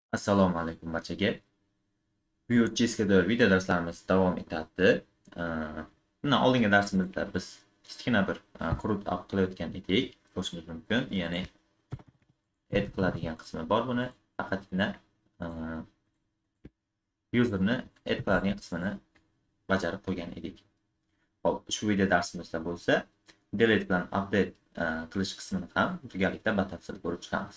Assalomu alaykum barchaga. Vue.js video darslarimiz davom etadi. Bundan oldingi darsimizda biz kichkina bir qurut app qilayotgan edik. Ko'rishingiz mumkin. Ya'ni add qiladigan qismi bor buni. Faqatgina userni add qiladigan qismini bajarib qo'ygan edik. Xo'p, ushbu video darsimizda bo'lsa, delete bilan update qilish qismini ham birgalikda batafsil ko'rib chiqamiz.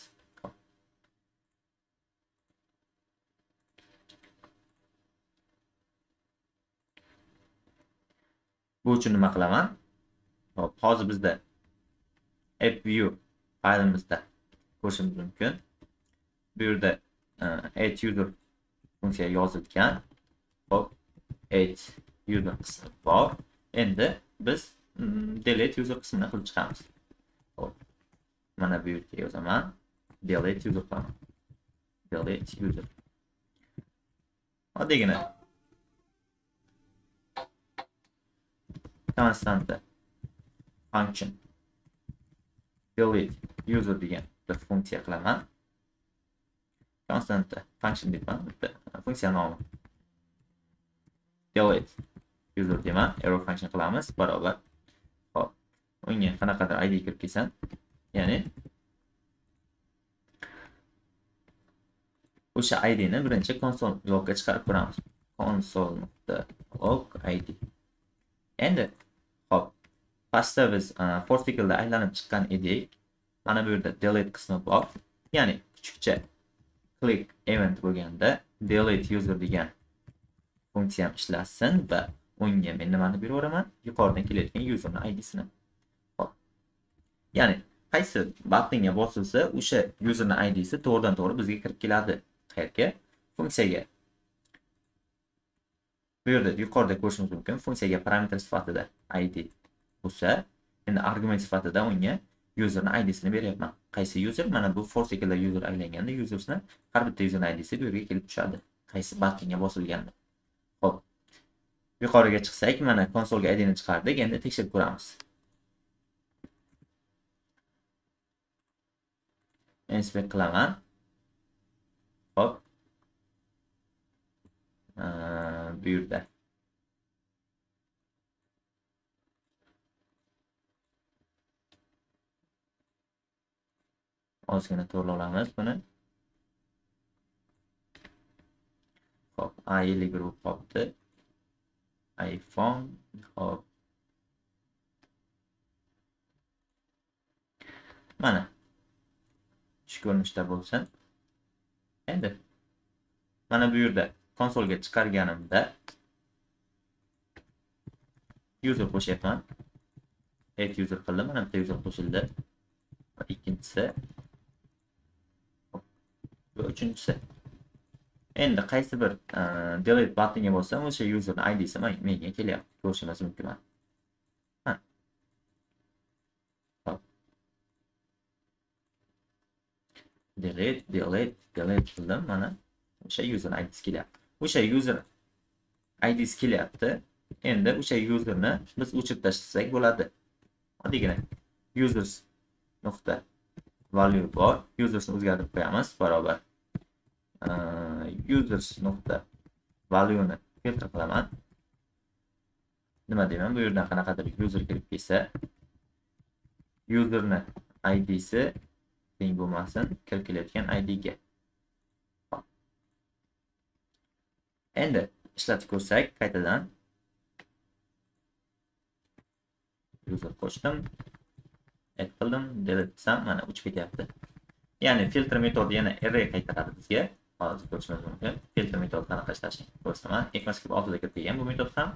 Bu uchun nima qilaman? Hop, hozir bizda AppView faylimizda ko'rishingiz mumkin. Bu yerda add user funksiya yozilgan. Hop, add user qismi bor. Endi biz delete user qismini qilib chiqamiz. Hop, mana bu yerga yozaman. Delete user qilaman. Delete user. Oddiygina constant function delete user degan bir funksiya qilaman. Constant function deyman, bitta funksiya nomi. Delete user deyman, arrow function qilamiz barobar. Hop, unga qanaqadir id kirib kelsin. Ya'ni o'sha id ni birinchi console logga chiqarib ko'ramiz. console.log id. Endi hop, pastda biz for cycle'da aylanib chiqqan edik. Mana bu yerda delete qismi bor. Ya'ni kuchukcha click event bo'lganda delete user degan funksiyam ishlasin va unga men nimani beraveraman? Yuqoridan kelayotgan userning id'sini. Hop. Ya'ni qaysi buttonga bosilsa, o'sha userning id'si to'g'ridan-to'g'ri bizga kirib keladi. Qayerga? Funksiyaga. Bu yerda yuqorida ko'rishingiz mumkin, funksiyaga parametr sifatida id bo'lsa, endi argument sifatida unga userning id'sini beryapman. Qaysi user? Mana bu for cycle'da user aylanganda usersni har bitta user id'si bu yerga kelib tushadi. Qaysi buttonga bosilganda. Xo'p. Yuqoriga chiqsak, mana konsolga id'ni chiqardik. Endi tekshirib ko'ramiz. Inspect qilaman. Hop. Bu yerda ozgina to'g'rilamiz buni. Hop, A50 guruh qoldi. iPhone. Hop. Mana shu ko'rinishda bo'lsin. Endi mana bu yerda konsolga chiqarganimda user qo'shyapman. Add user qildim, mana bitta user qo'shildi. Va ikkinchisi va uchinchisi. Endi qaysi bir delete buttonga bo'lsam, o'sha userning id'si menga kelyapti. Ko'rishingiz mumkin. Ha. Hop. Delete qildim, mana o'sha userning id'si kelyapti. O'sha user id'si kelyapti. Endi o'sha userni biz o'chirib tashlasak bo'ladi. Oddiygina users nuqta value bor. Usersni o'zgartirib qo'yamiz barobar. Users nuqta value ni filtr qilaman. Nima deyman? Bu yerdan qanaqadir user kirib kelsa, userni id'si teng bo'lmasin kirib kelayotgan id'ga. Endi ishlatib ko'rsak, qaytadan user qo'shdim, add qildim, delete qilsam, mana o'chib ketyapti. Ya'ni filtr metodi yana array qaytaradi bizga. Hozir ko'rishingiz mumkin. Filtr metodi qanaqa ishlashini ko'rsataman. ECMAScript 6 da kiritilgan bu metod ham.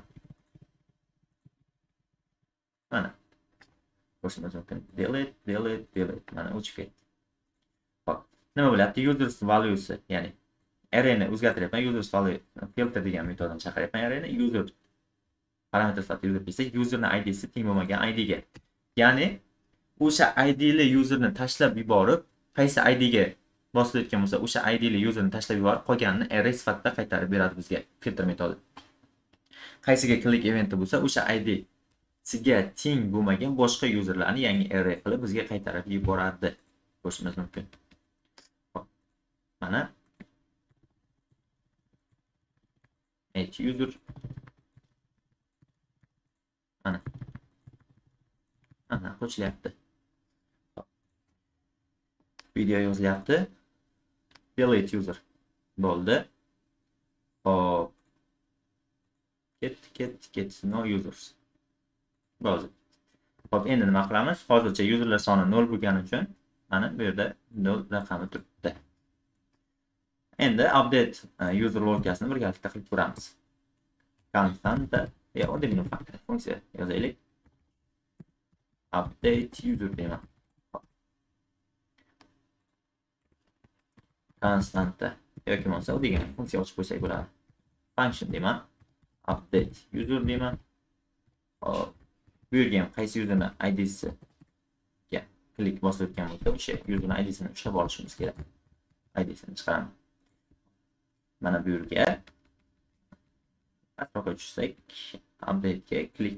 Mana ko'rishingiz mumkin. Delete. Mana o'chib ketdi. Hop. Nima bo'lyapti? Users valuesi, ya'ni arrayni o'zgartiryapman. Users value filter degan metodni chaqiryapman. Arrayni user parametr sifatida user kelsa, userning id'si teng bo'lmagan id'ga. Ya'ni o'sha id'li userni tashlab yuborib, qaysi id'ga bosilayotgan bo'lsa, o'sha id'li userni tashlab yuborib, qolganini array sifatida qaytarib beradi bizga filtr metodi. Qaysiga click eventi bo'lsa, o'sha id'siga teng bo'lmagan boshqa userlarni yangi array qilib bizga qaytarib yuboradi. Ko'rishingiz mumkin. Hop. Mana update user. Mana qo'shilyapti. Video yozilyapti. Delete user bo'ldi. Hop. Get no users. Bo'ldi. Hop, endi nima qilamiz? Hozircha userlar soni 0 bo'lgani uchun mana bu yerda 0 raqami turibdi. Endi update user loyihasini birgalikda qilib ko'ramiz. Constanta oddiy funksiya yozaylik. Update user deyman. Constanta yoki bo'lmasa degan funksiya ochib qo'ysak bo'ladi. Function deyman. Update user deyman. Hop. Bu yerga ham qaysi userning id'si ga klik bosib o'tgan bo'lsa, o'sha userning id'sini ushlab olishimiz kerak. Id'sini chiqaraman. Mana bu yerga atrofiga tushsak, update ga klik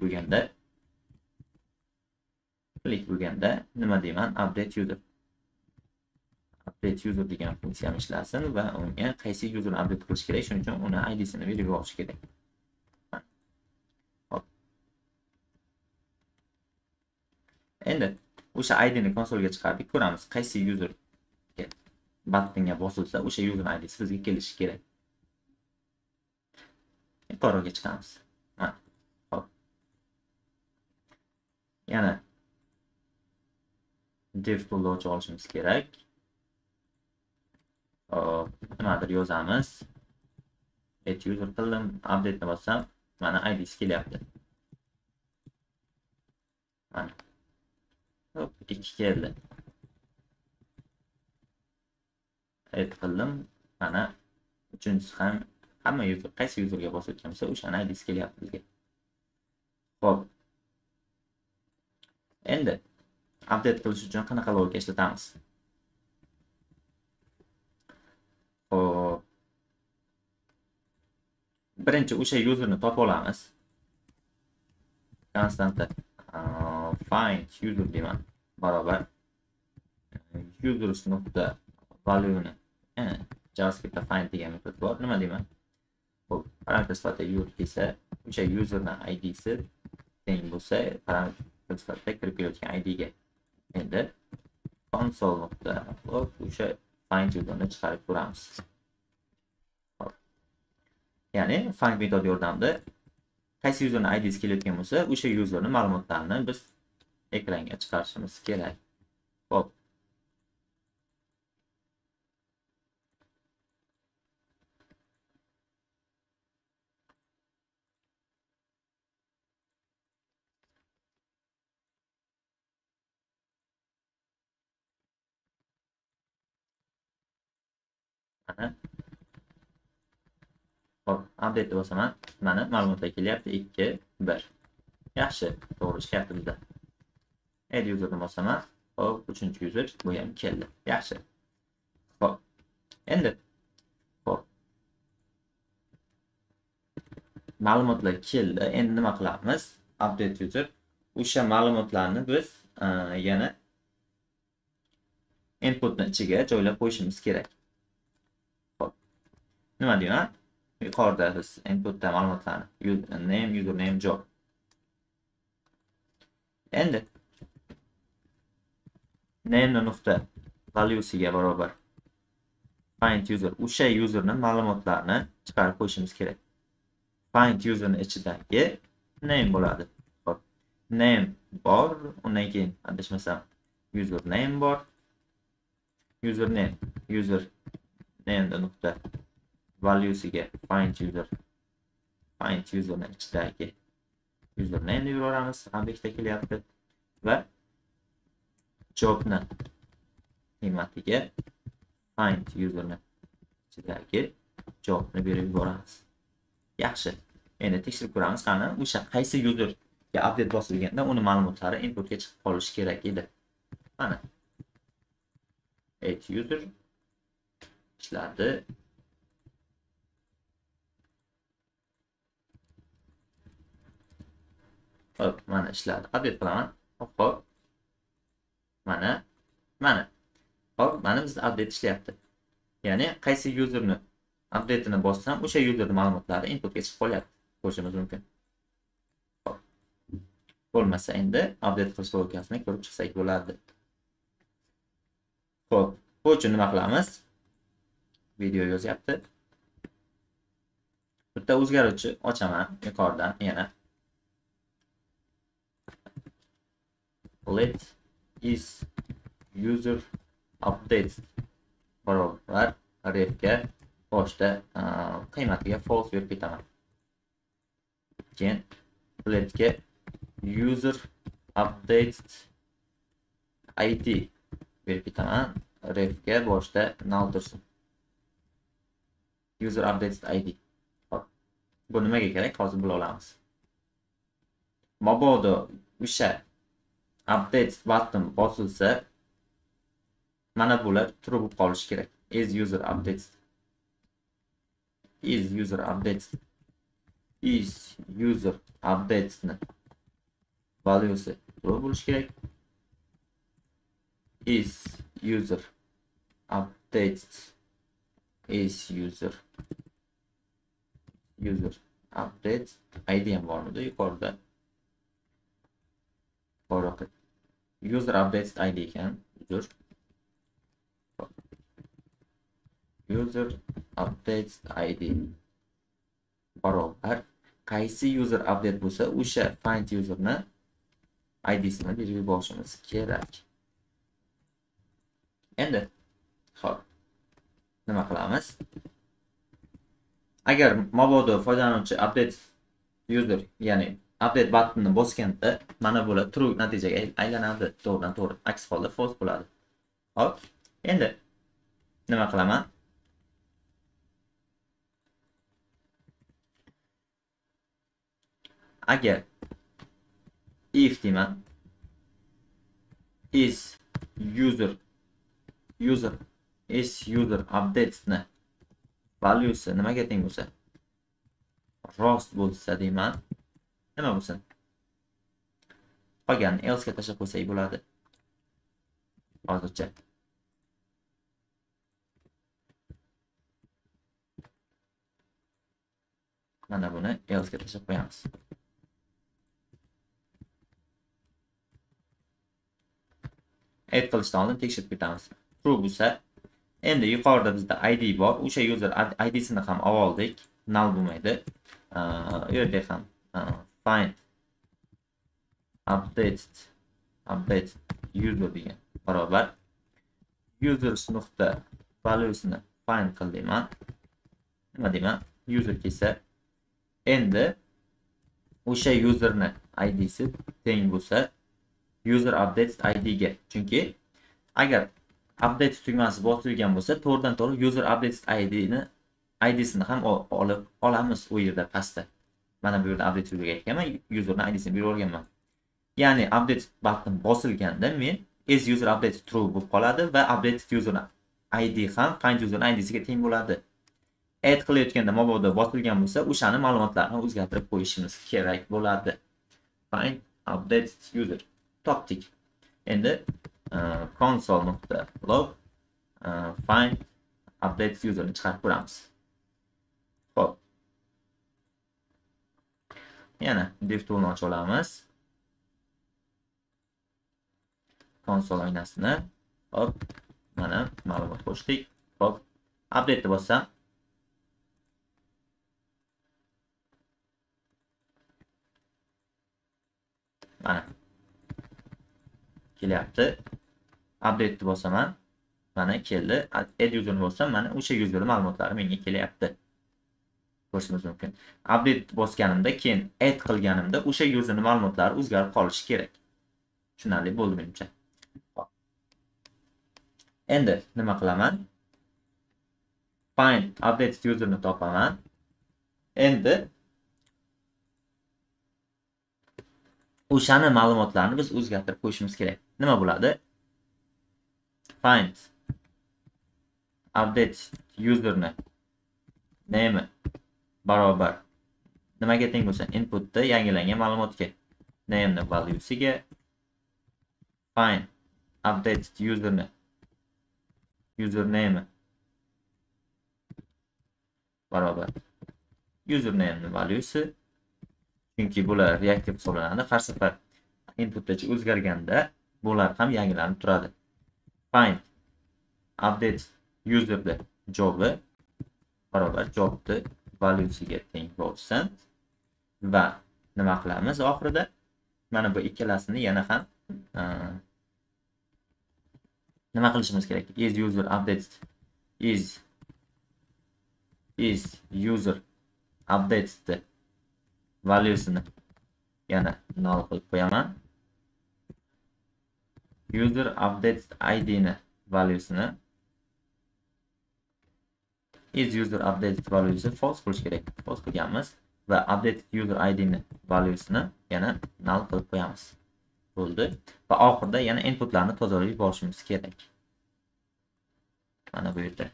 bo'lganda nima deyman? Update user. Update user degan funksiyani ishlasin va unga qaysi userni update qilish kerak, shuning uchun uni id'sini berib yuborish kerak. Endi o'sha id'ni konsolga chiqardik, ko'ramiz qaysi user buttonga bosilsa, o'sha userning id'si bizga kelishi kerak. Yuqoriga chiqamiz. Hop. Yana dev toolni ochib olishimiz kerak. Hop, nimadir yozamiz. Add user qildim, update ni bossam, mana id'si kelyapti. Mana. Hop, 2 keldi. Add qildim, mana uchinchisi ham hamma user qaysi userga bosib o'tgan bo'lsa, o'sha id'si kelyapti bizga. Hop. Endi update qilish uchun qanaqa logika ishlatamiz? Hop. Birinchi o'sha userni topib olamiz. Constanta find user deyman. Barobar users nokta value'ni JavaScriptda find degan metod bor. Nima deyman? Hop, parametr sifatida user desa, o'sha userning id'si teng bo'lsa, parametr sifatida kirib kelayotgan id'ga endi console nokta o'sha find userni chiqarib ko'ramiz. Ya'ni find metodi yordamida qaysi userning id'si kelayotgan bo'lsa, o'sha userning ma'lumotlarini biz ekranga chiqarishimiz kerak. Hop. Mana. Hop, update bosaman. Mana ma'lumotlar kelyapti 2 1. Yaxshi, to'g'ri ishlayapti bizda. Add userni bosaman. Hop, 3-user bu ham keldi. Yaxshi. Hop. Endi hop. Ma'lumotlar keldi. Endi nima qilamiz? Update user o'sha ma'lumotlarni biz yana inputni ichiga joylab qo'yishimiz kerak. Hop. Nima deyman? Yuqorida biz inputda ma'lumotlarni username, job. Endi name nuqta valuesiga barobar find user o'sha userning ma'lumotlarini chiqarib qo'yishimiz kerak. Find userning ichidagi name bo'ladi. Hop. Name bor, undan keyin adashmasam username bor. Username nuqta valuesiga find userning ichidagi username deb yuboramiz. Obyektga kelyapti va jobni qiymatiga find userning ichidagi jobni berib yuboramiz. Yaxshi. Endi tekshirib ko'ramiz qani o'sha qaysi userga update bosilganda uni ma'lumotlari inputga chiqib qolishi kerak edi. Mana. Add user ishladi. Hop, mana ishladi. Update qilaman. Hop. Mana. Hop, mana bizda update ishlayapti. Ya'ni qaysi userni update'ini bossam o'sha user ma'lumotlari inputga chiqib qolyapti. Ko'rishimiz mumkin. Bo'lmasa endi update qilish logikasini ko'rib chiqsak bo'ladi. Xo'p, bu uchun nima qilamiz? Video yozyapti. Bitta o'zgaruvchi ochaman yuqoridan yana. Let is user update barobar refga boshda qiymatiga false berib ketaman. Keyin letga user update id berib ketaman. Refga boshda null tursin. User update id. Hop. Bu nimaga kerak? Hozir bila olamiz. Mabodo o'sha update button bosilsa mana bular true bo'lib qolishi kerak. Is user updates. Is user updates. Is user updates ni valuesi true bo'lishi kerak. Is user updates. Is user updates id ham bormidi yuqorida. Borroq. User updates id ekan. User updates id barobar qaysi user update bo'lsa o'sha find userni id'sini berib yuborishimiz kerak. Endi xo'p, nima qilamiz? Agar mabodo foydalanuvchi update user, ya'ni update buttonini bosganda mana bular true natijaga aylanadi. To'g'ridan to'g'ri. Aks holda false bo'ladi. Xo'p, endi nima qilaman? Agar if deyman is user updates ni valuesi nimaga teng bo'lsa, rost bo'lsa deyman, nima bo'lsin? Qolganini else ga tashlab qo'ysak bo'ladi. Hozircha. Mana buni else ga tashlab qo'yamiz. Add qilishdan oldin tekshirib ketamiz. True bo'lsa, endi yuqorida bizda id bor. O'sha user id'sini ham oldik. Null bo'lmaydi. U yerda ham find update user degan barobar users nuqta valuesini find qil deyman. Nima deyman? User kelsa, endi o'sha userni id'si teng bo'lsa user updates id ga. Chunki agar update tugmasi bosilgan bo'lsa, to'g'ridan to'g'ri user updates id'sini ham olamiz u yerda pastda. Mana bu yerda update tugaga aytganman, userning id'sini berib o'rganman. Ya'ni update button bosilganda men is user update true bo'lib qoladi va update user id ham find user id'siga teng bo'ladi. Add qilayotganda mabodo bosilgan bo'lsa, o'shani ma'lumotlarini o'zgartirib qo'yishimiz kerak bo'ladi. Find update user topdik. Endi console.log find update user ni chiqarib ko'ramiz. Xo'p. Yana div toolni ochib olamiz. Console oynasini. Hop. Mana ma'lumot qo'shdik. Hop. Update ni bossam mana kelyapti. Update ni bosaman. Mana keldi. Add user ni bossam mana o'sha user ma'lumotlari menga kelyapti. Ko'rishimiz mumkin. Update bosganimda, keyin add qilganimda o'sha user ma'lumotlari o'zgarib qolishi kerak. Tushunarli bo'ldi menimcha. Endi nima qilaman? Find update user ni topaman. Endi o'shani ma'lumotlarni biz o'zgartirib qo'yishimiz kerak. Nima bo'ladi? Find update user ni name barobar nimaga teng bo'lsa, inputda yangilangan ma'lumotga name ni valuesiga find update user ni username barobar username valyusi. Chunki bular reaktiv hisoblanadi. Har safar inputgacha o'zgarganda bular ham yangilanib turadi. Find update user'da job'i barobar job'ni valyusiga teng bo'lsin va nima qilamiz oxirida? Mana bu ikkalasini yana ham nima qilishimiz kerak? Is user updated is user updated valyusini yana null qilib qo'yaman. User updated id ni valyusini is user updated valyusi false bo'lishi kerak. False qilganmiz va updated user id ni valyusini yana null qilib qo'yamiz. Bo'ldi. Va oxirida yana inputlarni tozalab yuborishimiz kerak. Mana bu yerda.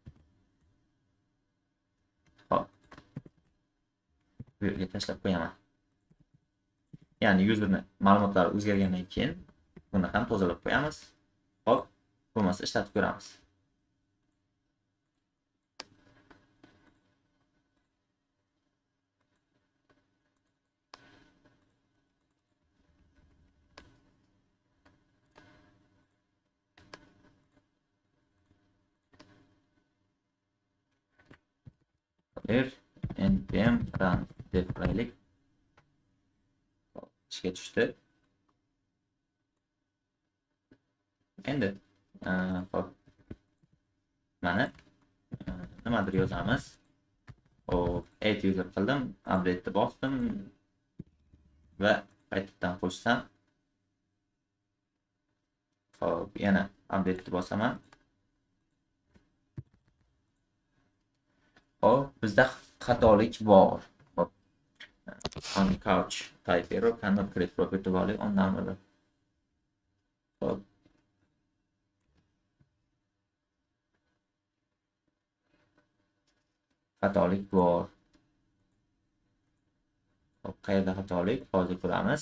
Hop. Bu yerga tashlab qo'yaman. Ya'ni userni ma'lumotlari o'zgargandan keyin buni ham tozalab qo'yamiz. Hop, bo'lmasa ishlatib ko'ramiz. npm run deb qilaylik. Ishga tushdi. Endi hop. Mana nimadir yozamiz. Add user qildim, update'ni bosdim va qaytadan qo'shsam. Hop, yana update'ni bosaman. Hop, bizda xatolik bor. Hop. On couch type error cannot create property value on number. Hop. Xatolik bor. Hop, qayerda xatolik? Hozir ko'ramiz.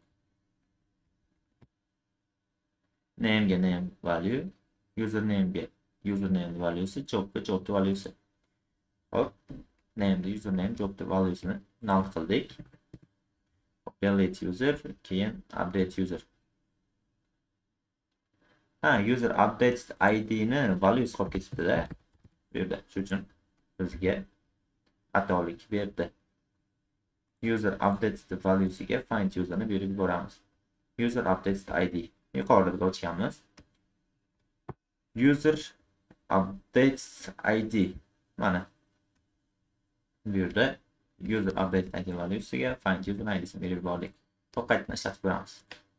Name ga name value, username ga username valuesi, job ga job valuesi. Hop, name username job valuesini null qildik. Delete user, keyin update user. User updates id ni values qolib ketibdi-da. Bu yerda shuning uchun bizga xatolik berdi. User updates the valuesiga find userni berib yuboramiz. User updates id yuqorida ochganmiz. User updates id mana bu yerda user update id valuesiga find user id'sini berib yubordik. Qaytadan ishlatib ko'ramiz.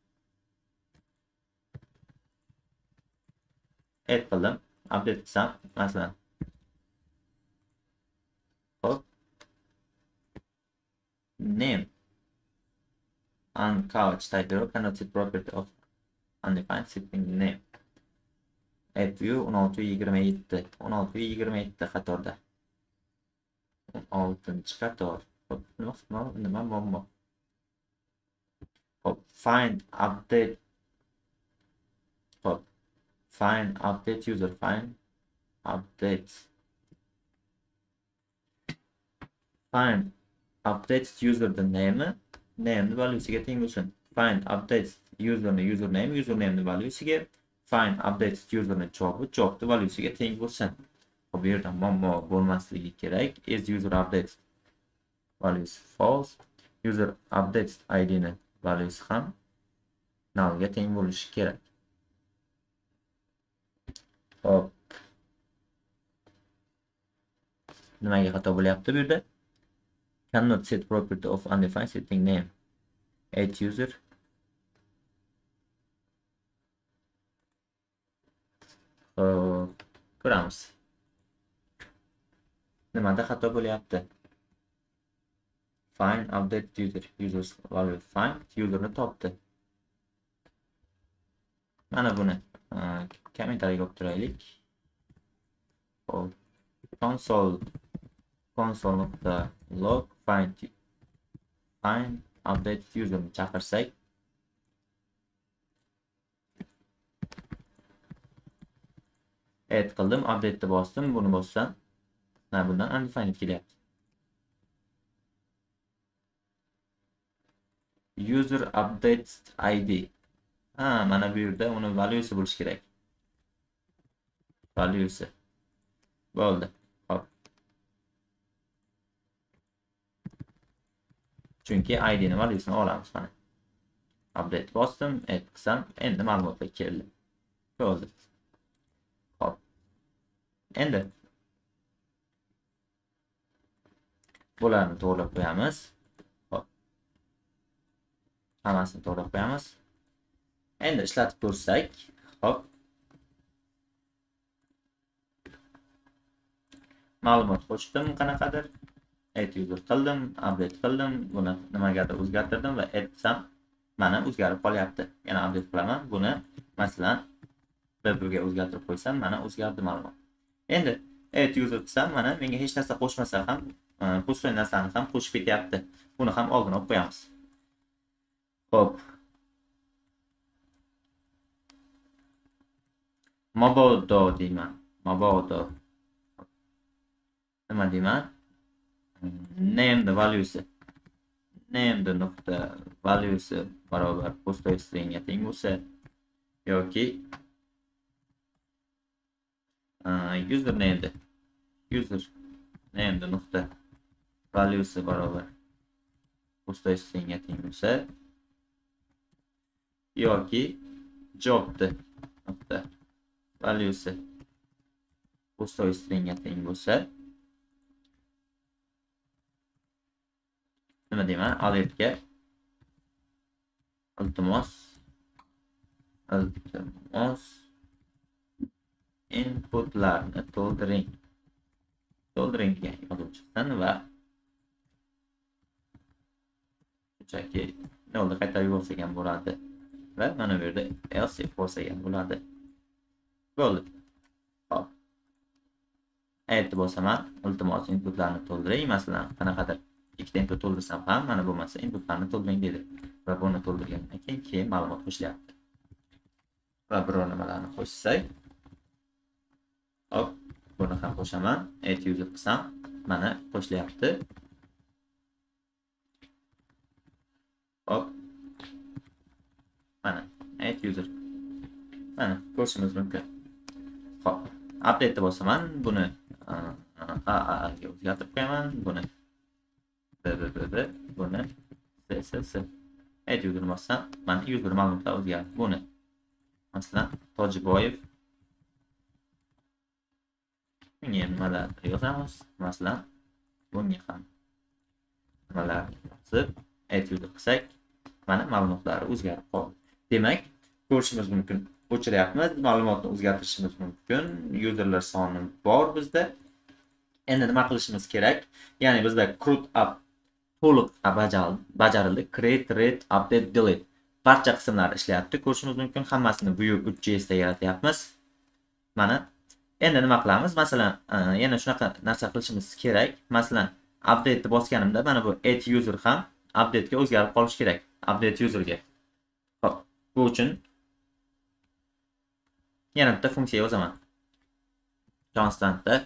Add qildim, update qilsam, masalan. Hop. Name on couch type error cannot set property of undefined setting name. Add view 1627 1627 qatorda. 16-qator. Hop, nima muammo? Hop, find update. Hop, find update user find update. Find updates user the name valuesiga teng bo'lsin. Find updates username valuesiga find updates userni job valuesiga teng bo'lsin. Bu yerda muammo bo'lmasligi kerak. Is user updates values false. User updates id ni valuesi ham null ga teng bo'lishi kerak. Hop. Nimaga xato bo'lyapti bu yerda? Cannot set property of undefined setting name. Add user. Ko'ramiz. Nimada xato bo'lyapti? Find update user value find userni topdi. Mana buni kommentariyaga qo'yib turaylik. console.log find update userni chaqirsak, add qildim, update'ni bosdim, buni bossam Mana bundan undefined kelyapti. User updates id. Mana bu yerda uni valuesi bo'lishi kerak. Valuesi. Bo'ldi. Hop. Chunki id ni valuesini olamiz mana. Update bosdim, add qilsam, endi ma'lumotlar keldi. Bo'ldi. Hop. Endi bularni to'g'rilab qo'yamiz. Hop. Hammasini to'g'rilab qo'yamiz. Endi ishlatib ko'rsak, hop. Ma'lumot qo'shdim qanaqadir. Add user qildim, update qildim, buni nimagadir o'zgartirdim va add qilsam, mana o'zgarib qolyapti. Yana update qilaman. Buni masalan BB ga o'zgartirib qo'ysam, mana o'zgardi ma'lumot. Endi add user qilsam, mana menga hech narsa qo'shmasa ham, pustoy narsani ham qo'shib ketyapti. Buni ham oldin olib qo'yamiz. Xo'p. Mabodo deyman. Mabodo. Nima deyman? Name the valuesi. Name the nuqta valuesi barobar pustoy stringga teng bo'lsa yoki username the nuqta valuesi barobar pustoy stringga teng bo'lsa yoki job the nuqta valuesi pustoy stringga teng bo'lsa nima deyman? Alertga iltimos inputlarni to'ldiring degan yozuv chiqsin va shunchaki nolni qaytarib yuborsak ham bo'ladi va mana bu yerda else if bo'lsa ham bo'ladi. Bo'ldi. Hop. Add bosaman, iltimos inputlarni to'ldiring, masalan, qanaqadir ikkita input to'ldirsam ham mana bo'lmasa inputlarni to'ldiring dedi va buni to'ldirgandan keyin ma'lumot qo'shilyapti. Va biror nimalarni qo'shsak, hop, buni ham qo'shaman, add user qilsam, mana qo'shilyapti. Hop. Mana add user. Mana ko'rishimiz mumkin. Hop. Update bosaman, buni ga o'zgartirib qo'yaman, buni buni add user bossam, mana user ma'lumotlar o'zgardi. Buni masalan Tojiboyev bunga nimalar yozamiz, masalan bunga ham nimalar yozib add user qilsak, mana ma'lumotlari o'zgarib qoldi. Demak, ko'rishimiz mumkin, o'chiryapmiz, ma'lumotni o'zgartirishimiz mumkin, userlar soni bor bizda. Endi nima qilishimiz kerak? Ya'ni bizda CRUD app to'liq bajarildi. Create, read, update, delete. Barcha qismlar ishlayapti. Ko'rishimiz mumkin, hammasini buyuk 3JS da yaratyapmiz. Mana endi nima qilamiz? Masalan, yana shunaqa narsa qilishimiz kerak. Masalan, update bosganimda mana bu add user ham update ga o'zgarib qolishi kerak. Update userga. Xo'p, bu uchun yana bitta funksiya yozaman. Constantda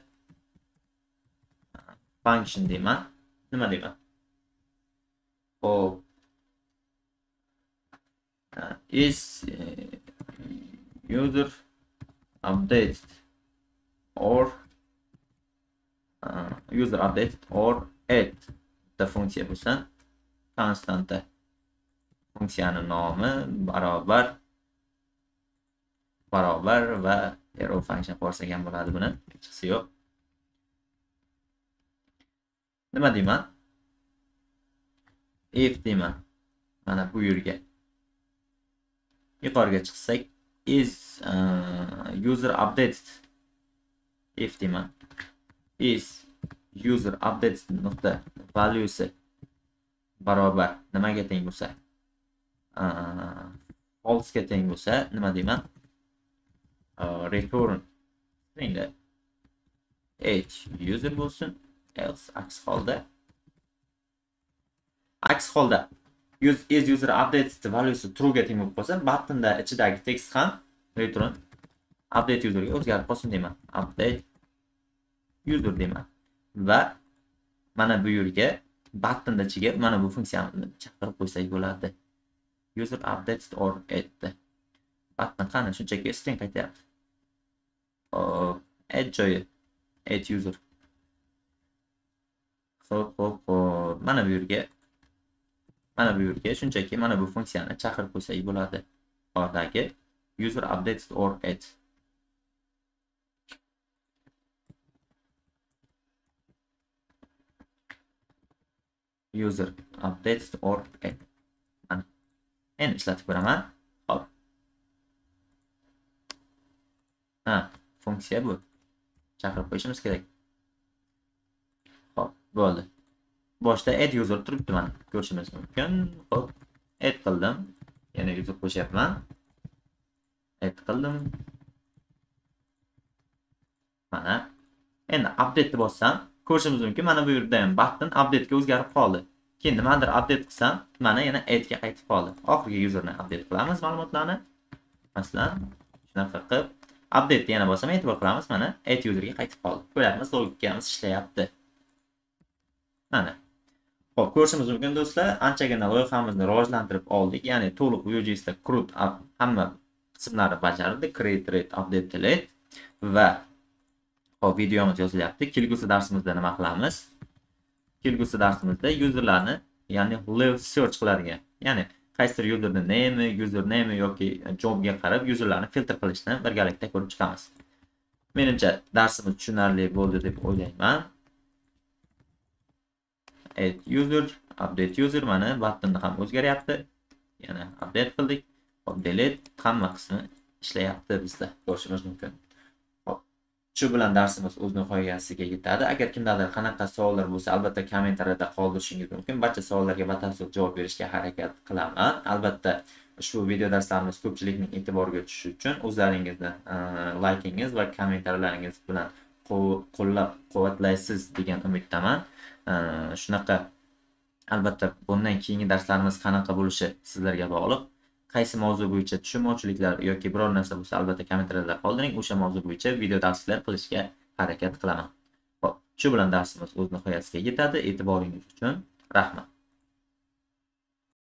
function deyman. Nima deyman? Hop. Is user updated or add the funksiya bo'lsin. Constantda funksiyani nomi barobar va arrow function qo'ysak ham bo'ladi, buni hechqisi yo'q. Nima deyman? If deyman. Mana bu yerga yuqoriga chiqsak, is user updated. If deyman. Is user updated nuqta valuesi barobar nimaga teng bo'lsa, false ga teng bo'lsa, nima deyman? Return stringda h user bo'lsin, else aks holda is user updated valuesi true ga teng bo'lib qolsa, buttonda ichidagi text ham return update user ga o'zgarib qolsin deyman. Update user deyman. va mana bu yerga button ichiga mana bu funksiyani chaqirib qo'ysak bo'ladi. User updates or add. Button qani shunchaki string qaytyapti. Hop, add joyi add user. Hop, mana bu yerga shunchaki mana bu funksiyani chaqirib qo'ysak bo'ladi. Oradagi user updates or add. User updates or add. Mana. Endi ishlatib ko'raman. Hop. Funksiya bu. Chaqirib qo'yishimiz kerak. Hop, bo'ldi. Boshda add user turibdi mana. Ko'rishimiz mumkin. Hop, add qildim. Yana user qo'shyapman. Add qildim. Mana. Endi update deb bossam, ko'rishimiz mumkin. Mana bu yerda ham button update ga o'zgarib qoldi. Keyin nimadir update qilsam, mana yana add ga qaytib qoldi. Oxirgi userni update qilamiz ma'lumotlarni. Masalan, shunaqa qilib update yana bossam, e'tibor qilamiz, mana add userga qaytib qoldi. Ko'ryapmiz, logikamiz ishlayapti. Mana. Xo'p, ko'rishimiz mumkin do'stlar, anchagina loyihamizni rivojlantirib oldik. Ya'ni to'liq Vue.js'da CRUD hamma qismlari bajarildi. Create, read, update, delete va hop, videomiz yozilyapti. Kelgusi darsimizda nima qilamiz? Kelgusi darsimizda userlarni, ya'ni live search qiladigan, ya'ni qaysidir userning username yoki jobga qarab userlarni filtr qilishni birgalikda ko'rib chiqamiz. Menimcha darsimiz tushunarli bo'ldi deb o'ylayman. Add user, update user, mana buttonni ham o'zgaryapti. Yana update qildik. Hop, delete, hamma qismi ishlayapti bizda. Ko'rishimiz mumkin. Hop, shu bilan darsimiz o'z nihoyasiga yetadi. Agar kimdadir qanaqa savollar bo'lsa, albatta kommentariyada qoldirishingiz mumkin. Barcha savollarga batafsil javob berishga harakat qilaman. Albatta, ushbu video darslarimiz ko'pchilikning e'tiboriga tushishi uchun o'zlaringizni like'ingiz va kommentariyaringiz bilan qo'llab-quvvatlaysiz degan umiddaman. Shunaqa, albatta bundan keyingi darslarimiz qanaqa bo'lishi sizlarga bog'liq. Qaysi mavzu bo'yicha tushunmovchiliklar yoki biror narsa bo'lsa, albatta kommentariyada qoldiring. O'sha mavzu bo'yicha video darslar qilishga harakat qilaman. Xo'p, shu bilan darsimiz o'z nihoyasiga yetadi. E'tiboringiz uchun rahmat.